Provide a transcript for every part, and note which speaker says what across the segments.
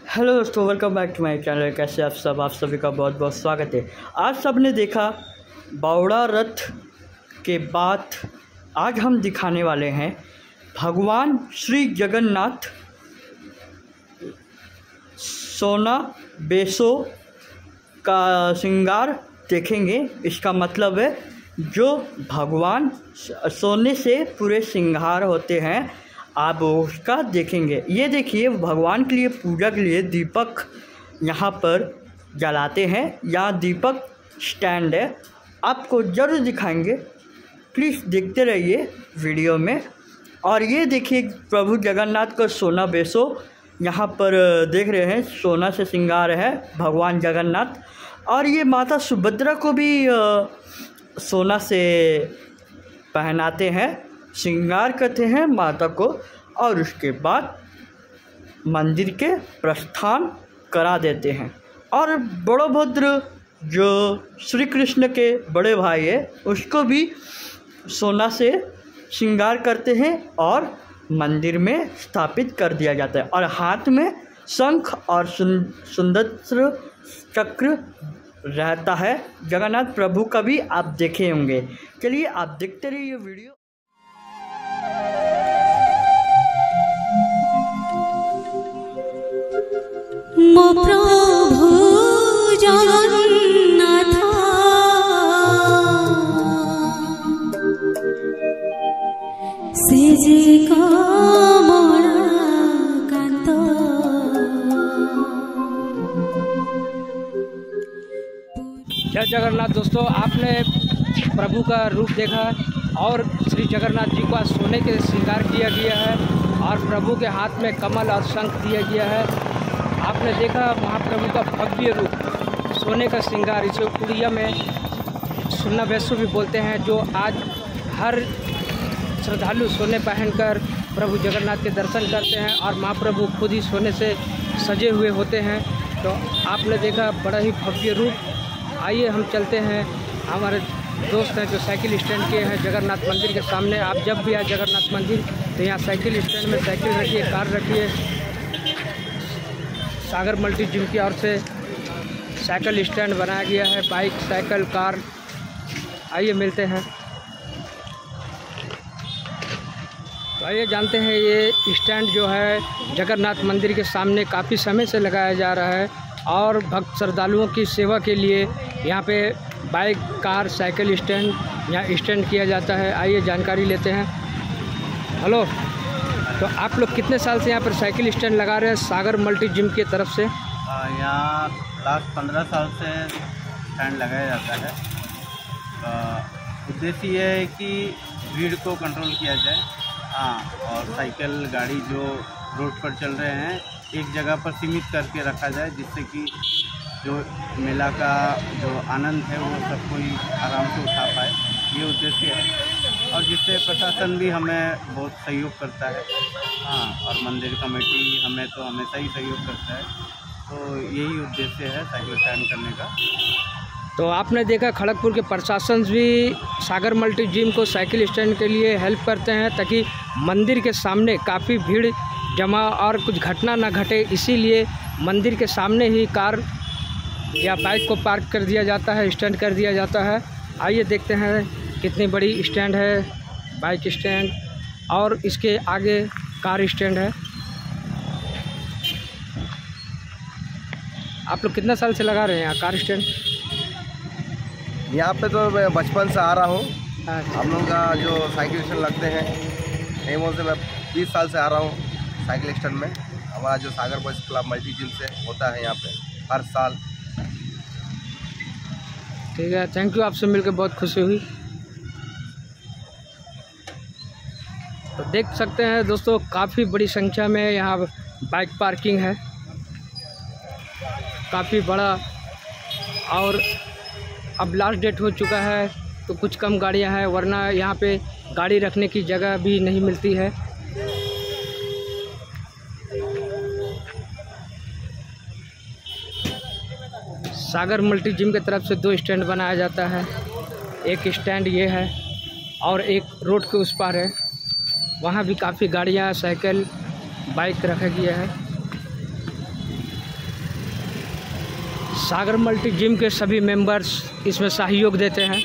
Speaker 1: Hello दोस्तों, welcome back to my channel. कैसे आप सभी का बहुत बहुत स्वागत है। आज सबने देखा बावड़ा रथ के बाद आज हम दिखाने वाले हैं भगवान श्री जगन्नाथ सोना बेसो का श्रृंगार देखेंगे। इसका मतलब है जो भगवान सोने से पूरे श्रृंगार होते हैं, आप उसका देखेंगे। ये देखिए, भगवान के लिए पूजा के लिए दीपक यहाँ पर जलाते हैं। यहाँ दीपक स्टैंड है, आपको ज़रूर दिखाएंगे, प्लीज़ देखते रहिए वीडियो में। और ये देखिए प्रभु जगन्नाथ का सोना बेसो यहाँ पर देख रहे हैं, सोना से श्रृंगार है भगवान जगन्नाथ। और ये माता सुभद्रा को भी सोना से पहनाते हैं, श्रृंगार करते हैं माता को। और उसके बाद मंदिर के प्रस्थान करा देते हैं। और बड़भद्र जो श्री कृष्ण के बड़े भाई है, उसको भी सोना से श्रृंगार करते हैं और मंदिर में स्थापित कर दिया जाता है। और हाथ में शंख और सुदर्शन चक्र रहता है। जगन्नाथ प्रभु का भी आप देखे होंगे। चलिए आप देखते रहिए वीडियो।
Speaker 2: मो प्रभु जगन्नाथ से जे कमला कांत
Speaker 3: जय जगन्नाथ। दोस्तों, आपने प्रभु का रूप देखा और श्री जगन्नाथ जी को आज सोने के श्रृंगार किया गया है और प्रभु के हाथ में कमल और शंख दिया गया है। आपने देखा महाप्रभु का भव्य रूप, सोने का श्रृंगार, इसे उड़िया में सोना बेसो भी बोलते हैं। जो आज हर श्रद्धालु सोने पहनकर प्रभु जगन्नाथ के दर्शन करते हैं और महाप्रभु खुद ही सोने से सजे हुए होते हैं। तो आपने देखा बड़ा ही भव्य रूप। आइए हम चलते हैं, हमारे दोस्त हैं जो साइकिल स्टैंड के हैं जगन्नाथ मंदिर के सामने। आप जब भी आए जगन्नाथ मंदिर तो यहाँ साइकिल स्टैंड में साइकिल रखिए, कार रखिए। सागर मल्टी जिम की ओर से साइकिल स्टैंड बनाया गया है, बाइक, साइकिल, कार। आइए मिलते हैं। तो आइए जानते हैं, ये स्टैंड जो है जगन्नाथ मंदिर के सामने काफ़ी समय से लगाया जा रहा है और भक्त श्रद्धालुओं की सेवा के लिए यहाँ पे बाइक, कार, साइकिल स्टैंड यहाँ स्टैंड किया जाता है। आइए जानकारी लेते हैं। हेलो, तो आप लोग कितने साल से यहाँ पर साइकिल स्टैंड लगा रहे हैं सागर मल्टी जिम की तरफ से?
Speaker 4: यहाँ लास्ट 15 साल से स्टैंड लगाया जाता है। उद्देश्य ये है कि भीड़ को कंट्रोल किया जाए। और साइकिल गाड़ी जो रोड पर चल रहे हैं एक जगह पर सीमित करके रखा जाए, जिससे कि जो मेला का जो आनंद है वो सब कोई आराम से उठा पाए, ये उद्देश्य है। और जिससे प्रशासन भी हमें बहुत सहयोग करता है। और मंदिर कमेटी हमें तो हमेशा ही सहयोग करता है। तो यही उद्देश्य है साइकिल स्टैंड करने का।
Speaker 3: तो आपने देखा खड़गपुर के प्रशासन भी सागर मल्टी जिम को साइकिल स्टैंड के लिए हेल्प करते हैं, ताकि मंदिर के सामने काफ़ी भीड़ जमा और कुछ घटना ना घटे। इसीलिए मंदिर के सामने ही कार या बाइक को पार्क कर दिया जाता है, स्टैंड कर दिया जाता है। आइए देखते हैं कितनी बड़ी स्टैंड है, बाइक स्टैंड और इसके आगे कार स्टैंड है। आप लोग कितना साल से लगा रहे हैं यहाँ कार स्टैंड?
Speaker 5: यहाँ पे तो मैं बचपन से आ रहा हूँ। हम लोग का जो साइकिल स्टैंड लगते हैं नेमो से मैं 20 साल से आ रहा हूँ साइकिल स्टैंड में। हमारा जो Sagar boys club multi gym से होता है यहाँ पे हर साल।
Speaker 3: ठीक है, थैंक यू। आपसे मिलकर बहुत खुशी हुई। तो देख सकते हैं दोस्तों, काफ़ी बड़ी संख्या में यहाँ बाइक पार्किंग है, काफ़ी बड़ा। और अब लास्ट डेट हो चुका है तो कुछ कम गाड़ियाँ हैं, वरना यहाँ पे गाड़ी रखने की जगह भी नहीं मिलती है। सागर मल्टी जिम की तरफ से 2 स्टैंड बनाया जाता है। एक स्टैंड ये है और एक रोड के उस पार है, वहाँ भी काफ़ी गाड़ियाँ, साइकिल, बाइक रखा गया है। सागर मल्टी जिम के सभी मेंबर्स इसमें सहयोग देते हैं।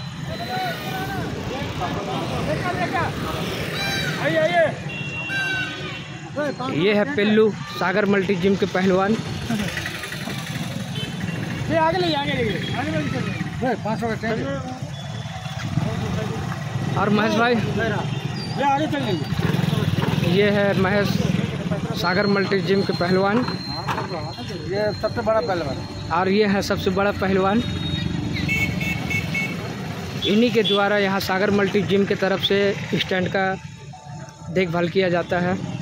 Speaker 3: ये है पिल्लू, सागर मल्टी जिम के पहलवान। और महेश भाई, ये है महेश, सागर मल्टी जिम के पहलवान।
Speaker 5: ये सबसे बड़ा पहलवान
Speaker 3: और ये है सबसे बड़ा पहलवान। इन्हीं के द्वारा यहाँ सागर मल्टी जिम की तरफ से स्टैंड का देखभाल किया जाता है।